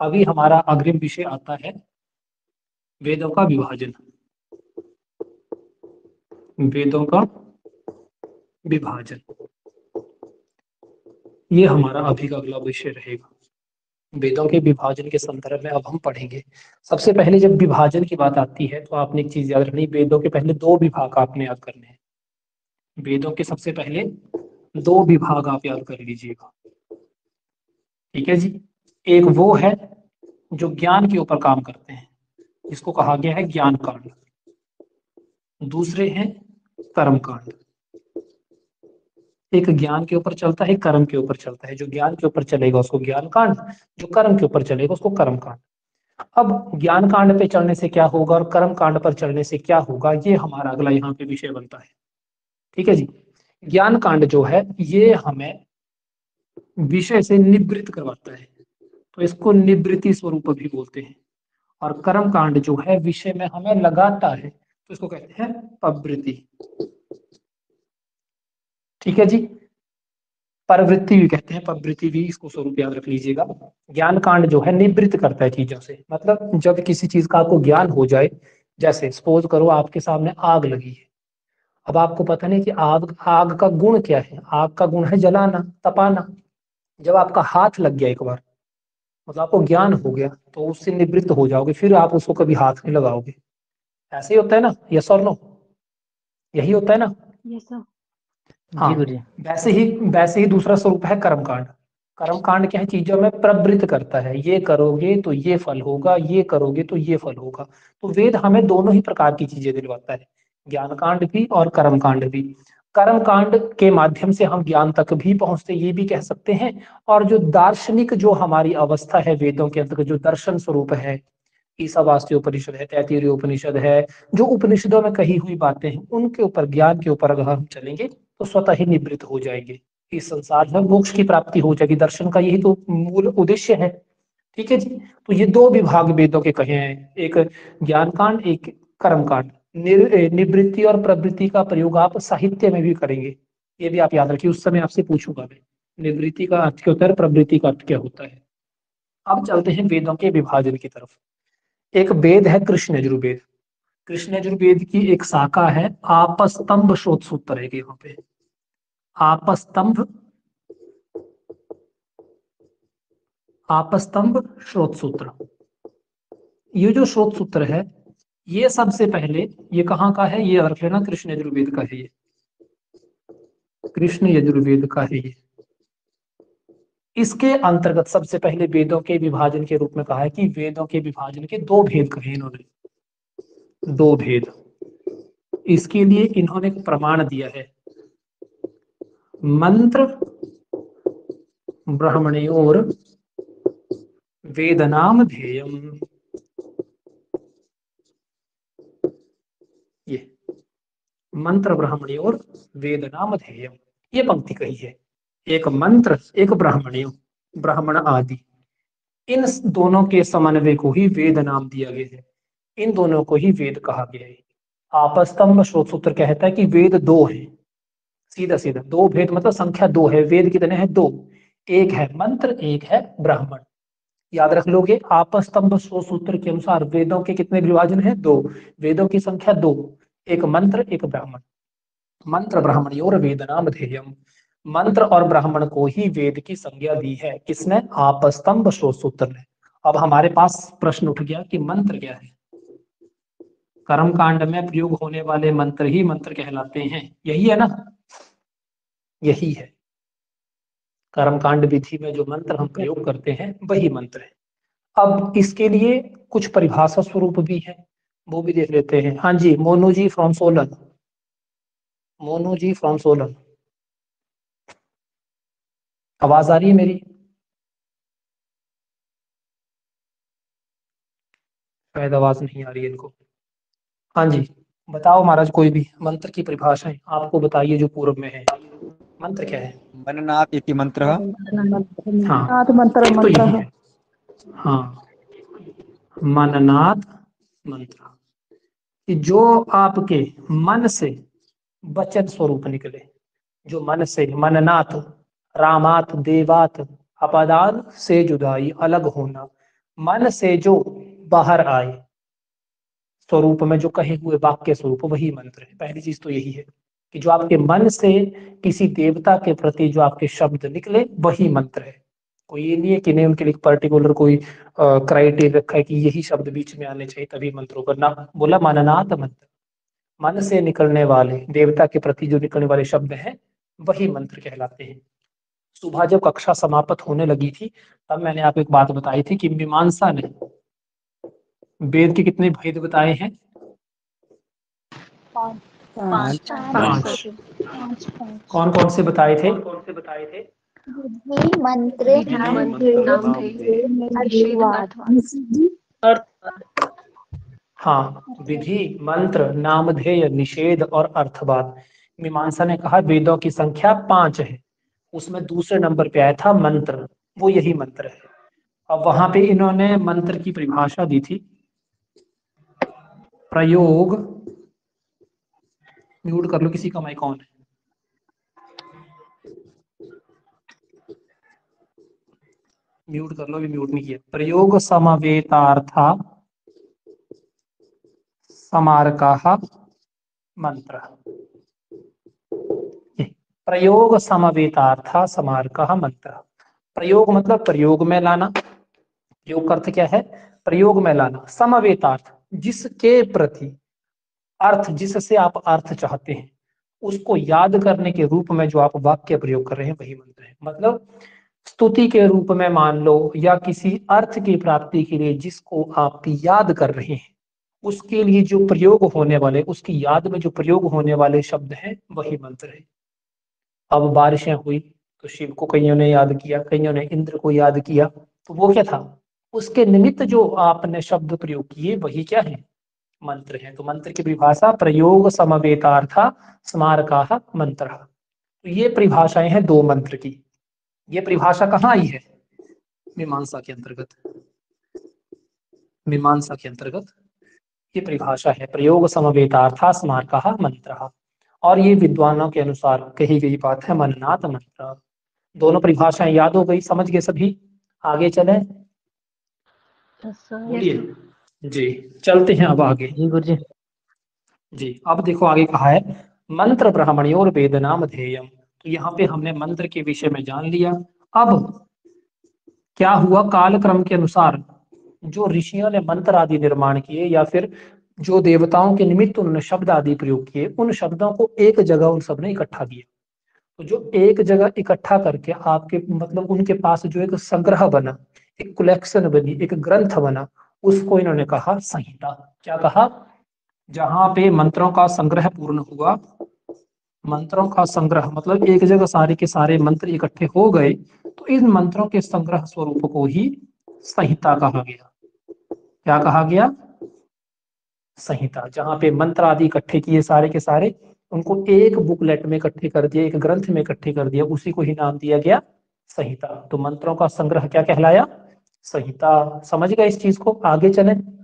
अभी हमारा अग्रिम विषय आता है वेदों का विभाजन। वेदों का विभाजन, ये हमारा अभी का अगला विषय रहेगा। वेदों के विभाजन के संदर्भ में अब हम पढ़ेंगे। सबसे पहले जब विभाजन की बात आती है तो आपने एक चीज याद रखनी, वेदों के पहले दो विभाग आपने याद करने हैं। वेदों के सबसे पहले दो विभाग आप याद कर लीजिएगा, ठीक है जी। एक वो है जो ज्ञान के ऊपर काम करते हैं, जिसको कहा गया है ज्ञान कांड। दूसरे हैं कर्म कांड। एक ज्ञान के ऊपर चलता है, कर्म के ऊपर चलता है। जो ज्ञान के ऊपर चलेगा उसको ज्ञान कांड, जो कर्म के ऊपर चलेगा उसको कर्म कांड। अब ज्ञान कांड पे चढ़ने से क्या होगा और कर्म कांड पर चढ़ने से क्या होगा, ये हमारा अगला यहाँ पे विषय बनता है, ठीक है जी। ज्ञान कांड जो है ये हमें विषय से निवृत्त करवाता है, तो इसको निवृत्ति स्वरूप भी बोलते हैं। और कर्म कांड जो है विषय में हमें लगाता है, तो इसको कहते हैं प्रवृत्ति, ठीक है जी। प्रवृत्ति भी कहते हैं, प्रवृत्ति भी, इसको स्वरूप याद रख लीजिएगा। ज्ञान कांड जो है निवृत्त करता है चीजों से, मतलब जब किसी चीज का आपको ज्ञान हो जाए, जैसे सपोज करो आपके सामने आग लगी है। अब आपको पता नहीं कि आग आग का गुण क्या है। आग का गुण है जलाना, तपाना। जब आपका हाथ लग गया एक बार, मतलब आपको ज्ञान हो गया, तो उससे निवृत्त हो जाओगे, फिर आप उसको कभी हाथ नहीं लगाओगे। ऐसे ही होता है ना, यस और नो, यही होता है ना। Yes sir. हाँ, जी गुरुजी। वैसे ही दूसरा स्वरूप है कर्मकांड। कर्मकांड क्या है, चीजों में प्रवृत्त करता है, ये करोगे तो ये फल होगा, ये करोगे तो ये फल होगा। तो वेद हमें दोनों ही प्रकार की चीजें दिलवाता है, ज्ञान कांड भी और कर्म कांड भी। कर्म कांड के माध्यम से हम ज्ञान तक भी पहुंचते, ये भी कह सकते हैं। और जो दार्शनिक जो हमारी अवस्था है वेदों के अंतर्गत, जो दर्शन स्वरूप है, ईशावास्य उपनिषद है, तैत्तिरीय उपनिषद है, जो उपनिषदों में कही हुई बातें हैं, उनके ऊपर, ज्ञान के ऊपर अगर हम चलेंगे तो स्वतः ही निवृत्त हो जाएंगे। इस संसार में मोक्ष की प्राप्ति हो जाएगी। दर्शन का यही तो मूल उद्देश्य है, ठीक है जी। तो ये दो विभाग वेदों के कहे हैं, एक ज्ञान कांड, एक कर्म कांड। निवृत्ति और प्रवृत्ति का प्रयोग आप साहित्य में भी करेंगे, ये भी आप याद रखिए। उस समय आपसे पूछूंगा मैं, निवृत्ति का अर्थ क्या होता है, प्रवृत्ति का अर्थ क्या होता है। अब चलते हैं वेदों के विभाजन की तरफ। एक वेद है कृष्ण यजुर्वेद। कृष्ण यजुर्वेद की एक शाखा है आपस्तंभ श्रोत सूत्र है, यहाँ पे आपस्तंभ, आपस्तंभ श्रोत सूत्र। ये जो श्रोत सूत्र है, ये सबसे पहले, ये कहाँ का है, ये रख लेना, कृष्ण यजुर्वेद का है। ये कृष्ण यजुर्वेद का है। ये इसके अंतर्गत सबसे पहले वेदों के विभाजन के रूप में कहा है कि वेदों के विभाजन के दो भेद कहे इन्होंने, दो भेद। इसके लिए इन्होंने एक प्रमाण दिया है, मंत्र ब्राह्मणयोर वेदनाम ध्येयम। ये मंत्र ब्राह्मणयोर वेदनाम ध्येयम, ये पंक्ति कही है। एक मंत्र, एक ब्राह्मणियों, ब्राह्मण आदि, इन दोनों के समन्वय को ही वेद नाम दिया गया है। इन दोनों को ही वेद कहा गया है। आपस्तंभ श्रोत सूत्र कहता है कि वेद दो है, सीधा सीधा दो भेद, मतलब संख्या दो है। वेद कितने हैं, दो। एक है मंत्र, एक है ब्राह्मण। याद रख लोगे, आपस्तंभ श्रोत सूत्र के अनुसार वेदों के कितने विभाजन है, दो। वेदों की संख्या दो, एक मंत्र, एक ब्राह्मण। मंत्र ब्राह्मणयोर वेद नाम ध्येयम, मंत्र और ब्राह्मण को ही वेद की संज्ञा दी है। किसने, आपस्तंभ श्रोत सूत्र ने। अब हमारे पास प्रश्न उठ गया कि मंत्र क्या है। कर्म कांड में प्रयोग होने वाले मंत्र ही मंत्र कहलाते हैं, यही है ना, यही है। कर्म कांड विधि में जो मंत्र हम प्रयोग करते हैं वही मंत्र है। अब इसके लिए कुछ परिभाषा स्वरूप भी है, वो भी देख लेते हैं। हाँ जी, मोनू जी फ्रॉम सोलन, मोनू जी फ्रॉम सोलन, आवाज आ रही है मेरी? शायद आवाज नहीं आ रही है इनको। हाँ जी, बताओ महाराज, कोई भी मंत्र की परिभाषाएं आपको बताइए जो पूर्व में है। मंत्र क्या है? मननाथ इति मंत्रः। हाँ, नाथ मंत्र एक तो मंत्र यही है। है। हाँ, मननाद मंत्र, कि जो आपके मन से वचन स्वरूप निकले, जो मन से, मननाथ, रामात, देवात, अपदान से जुदाई, अलग होना, मन से जो बाहर आए स्वरूप में, जो कहे हुए वाक्य स्वरूप, वही मंत्र है। पहली चीज तो यही है कि जो आपके मन से किसी देवता के प्रति जो आपके शब्द निकले वही मंत्र है। कोई ये नहीं है कि नहीं उनके लिए पर्टिकुलर कोई क्राइटेरिया रखा है कि यही शब्द बीच में आने चाहिए तभी मंत्र होगा ना। बोला मननात मंत्र, मन से निकलने वाले देवता के प्रति जो निकलने वाले शब्द हैं वही मंत्र कहलाते हैं। सुबह जब कक्षा समाप्त होने लगी थी तब मैंने आपको एक बात बताई थी कि मीमांसा ने वेद के कितने भेद बताए हैं? पांच। पांच। कौन कौन से बताए थे? विधि, मंत्र, हाँ, विधि, मंत्र, नामधेय, निषेध और अर्थवाद। मीमांसा ने कहा वेदों की संख्या 5 है, उसमें दूसरे नंबर पे आया था मंत्र, वो यही मंत्र है। अब वहां पे इन्होंने मंत्र की परिभाषा दी थी, प्रयोग, म्यूट कर लो किसी का माइक ऑन है, म्यूट कर लो, अभी म्यूट नहीं किया। प्रयोग समवेतार्था समारकाः मंत्र, प्रयोग समवेतार्था समारकाः मंत्र। प्रयोग मतलब प्रयोग में लाना, प्रयोग का अर्थ क्या है? प्रयोग में लाना, समवेतार्थ जिसके प्रति अर्थ, जिससे आप अर्थ चाहते हैं उसको याद करने के रूप में जो आप वाक्य प्रयोग कर रहे हैं वही मंत्र है। मतलब स्तुति के रूप में मान लो, या किसी अर्थ की प्राप्ति के लिए जिसको आप याद कर रहे हैं उसके लिए जो प्रयोग होने वाले, उसकी याद में जो प्रयोग होने वाले शब्द हैं वही मंत्र है। अब बारिशें हुई तो शिव को कईयों ने याद किया, कईयों ने इंद्र को याद किया, तो वो क्या था? उसके निमित्त जो आपने शब्द प्रयोग किए वही क्या है? मंत्र है। तो मंत्र की परिभाषा प्रयोग समवेतार्था स्मारकाः मंत्र। तो ये परिभाषाएं हैं दो मंत्र की। ये परिभाषा कहाँ आई है? मीमांसा के अंतर्गत, मीमांसा के अंतर्गत ये परिभाषा है, प्रयोग समवेतार्था स्मारकाः मंत्र। और ये विद्वानों के अनुसार कही गई बात है, मननात मंत्र। दोनों परिभाषाएं याद हो गई, समझ गए सभी? आगे चले, बोलिए जी। चलते हैं अब आगे जी गुरुजी। जी। अब देखो आगे कहा है मंत्र ब्राह्मणयोर वेद नाम ध्येयम। तो यहाँ पे हमने मंत्र के विषय में जान लिया। अब क्या हुआ, कालक्रम के अनुसार जो ऋषियों ने मंत्र आदि निर्माण किए या फिर जो देवताओं के निमित्त उन्होंने शब्द आदि प्रयोग किए, उन शब्दों को एक जगह उन सबने इकट्ठा किया। तो जो एक जगह इकट्ठा करके आपके मतलब उनके पास जो एक संग्रह बना, एक कलेक्शन बनी, एक ग्रंथ बना, उसको इन्होंने कहा संहिता। क्या कहा? जहां पे मंत्रों का संग्रह पूर्ण हुआ, मंत्रों का संग्रह मतलब एक जगह सारे के सारे मंत्र इकट्ठे हो गए, तो इन मंत्रों के संग्रह स्वरूप को ही संहिता कहा गया। क्या कहा गया? संहिता। जहां पे मंत्र आदि इकट्ठे किए सारे के सारे, उनको एक बुकलेट में इकट्ठे कर दिया, एक ग्रंथ में इकट्ठे कर दिया, उसी को ही नाम दिया गया संहिता। तो मंत्रों का संग्रह क्या कहलाया? संहिता। समझ गए इस चीज को? आगे चलें।